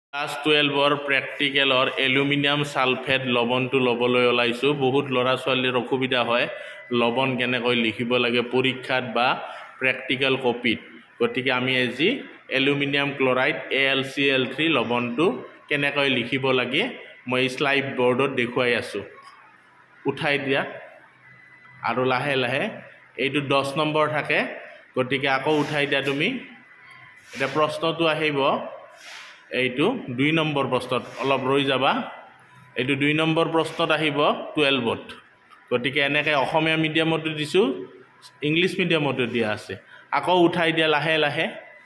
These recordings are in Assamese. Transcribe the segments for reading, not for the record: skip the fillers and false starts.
ক্লাস 12 প্ৰেক্টিকেলৰ এলুমিনিয়াম সালফেট লবণটো লবলৈ ওলাইছো বহুত লৰা ছোৱালীৰ অসুবিধা হয় লবণ কেনেকৈ লিখিব লাগে পৰীক্ষাত বা প্ৰেক্টিকেল কপিত গতিকে আমি আজি এলুমিনিয়াম ক্লোৰাইড AlCl3 লবণটো কেনেকৈ লিখিব লাগে মই স্লাইড বোৰ্ডত দেখুৱাই আছো উঠাই দিয়া আৰু লাহে লাহে এইটো 10 নম্বৰ থাকে গতিকে আকৌ উঠাই দিয়া তুমি এটা প্ৰশ্নটো আহিব এইটো 2 নম্বৰ প্ৰশ্নত অলপ ৰৈ যাবা এইটো 2 নম্বৰ প্ৰশ্নত আহিব 12ত গতিকে এনেকৈ অসমীয়া মিডিয়ামত দিছো ইংলিশ মিডিয়ামত দিয়া আছে আকৌ উঠাই দিয়া লাহে লাহে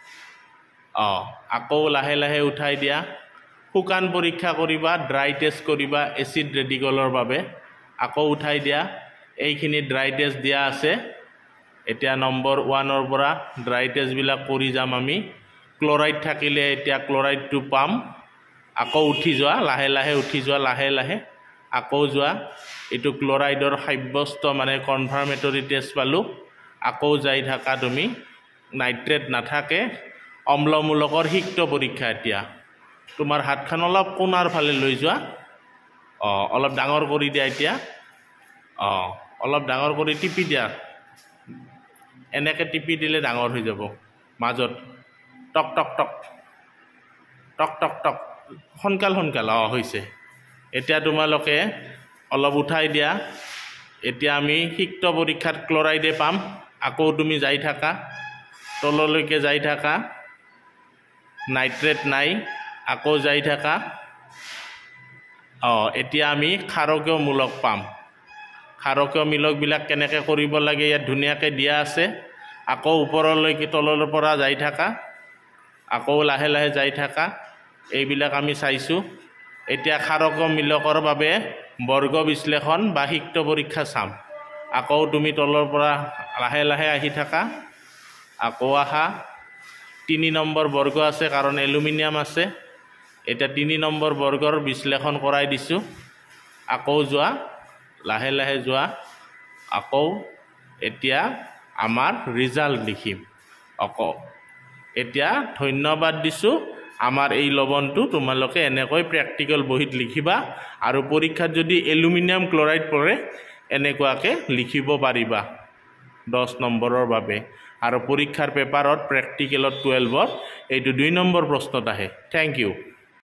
আকৌ লাহে লাহে উঠাই দিয়া শুকান পৰীক্ষা কৰিবা ড্ৰাই টেষ্ট কৰিবা এসিড ৰেডিকলৰ বাবে আকৌ উঠাই দিয়া এইখিনি ড্ৰাই টেষ্ট দিয়া আছে এতিয়া নম্বৰ 1 ৰ পৰা ড্ৰাই টেষ্ট বিলাক কৰি যাম আমি ক্লোৰাইড থাকিলে এতিয়া ক্লোৰাইডটো পাম আকৌ উঠি যোৱা লাহে লাহে উঠি যোৱা লাহে লাহে আকৌ যোৱা এটো ক্লোৰাইডৰ সাব্যস্ত মানে কনফাৰ্মেটৰি টেষ্ট পালো আকৌ যাই থাকা তুমি নাইট্ৰেট নাথাকে অম্লমূলকৰ হিক্ত পৰীক্ষা এতিয়া তোমাৰ হাতখন অলপ কোণাৰ ফালে লৈ যোৱা অলপ ডাঙৰ কৰি দিয়া এতিয়া অলপ ডাঙৰ কৰি টিপি দিয়া এনেকে টিপি দিলে ডাঙৰ হৈ যাব মাজত টক টক টক টক টক টক হনকাল হনকাল হৈছে এতিয়া তোমালোকে অলপ উঠাই দিয়া এতিয়া আমি হিক্ত পৰীক্ষাত ক্লোৰাইডে পাম আকৌ তুমি যাই থাকা তললৈকে যাই থাকা নাইট্ৰেট নাই আকৌ যাই থাকা এতিয়া আমি ক্ষাৰকীয় মূলক পাম ক্ষাৰকীয় মূলক বিলাক কেনেকৈ কৰিব লাগে ইয়াত ধুনীয়াকৈ দিয়া আছে আকৌ ওপৰলৈকে তলৰ পৰা যাই থাকা আকৌ লাহে লাহে যাই থাকা এইবিলাক আমি চাইছো এতিয়া ক্ষাৰকীয় মূলকৰ বাবে বৰ্গ বিশ্লেষণ বা হিক্ত পৰীক্ষা চাম আকৌ তুমি তলৰ পৰা লাহে লাহে আহি থাকা আকৌ আহা 3 নম্বৰ বৰ্গ আছে কাৰণ এলুমিনিয়াম আছে এটা 3 নম্বৰ বৰ্গৰ বিশ্লেষণ কৰাই দিছো আকৌ যোৱা লাহে লাহে যোৱা আকৌ এতিয়া আমাৰ ৰিজাল্ট লিখিম আকৌ এতিয়া ধন্যবাদ দিছো আমাৰ এই লবণটো তোমালোকে এনেকৈ প্ৰেক্টিকেল বহিত লিখিবা আৰু পৰীক্ষাত যদি এলুমিনিয়াম ক্লোৰাইড পৰে এনেকুৱাকে লিখিব পাৰিবা 10 নম্বৰৰ বাবে আৰু পৰীক্ষাৰ পেপাৰত প্ৰেক্টিকেলত 12ত এইটো 2 নম্বৰ প্ৰশ্নত আহে থ্যাংক ইউ